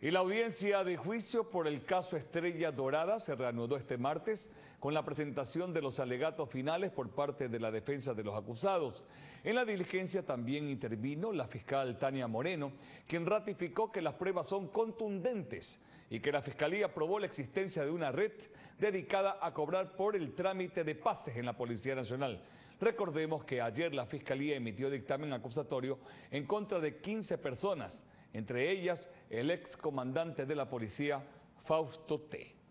Y la audiencia de juicio por el caso Estrella Dorada se reanudó este martes con la presentación de los alegatos finales por parte de la defensa de los acusados. En la diligencia también intervino la fiscal Tania Moreno, quien ratificó que las pruebas son contundentes y que la Fiscalía probó la existencia de una red dedicada a cobrar por el trámite de pases en la Policía Nacional. Recordemos que ayer la Fiscalía emitió dictamen acusatorio en contra de 15 personas, entre ellas el excomandante de la policía, Fausto T.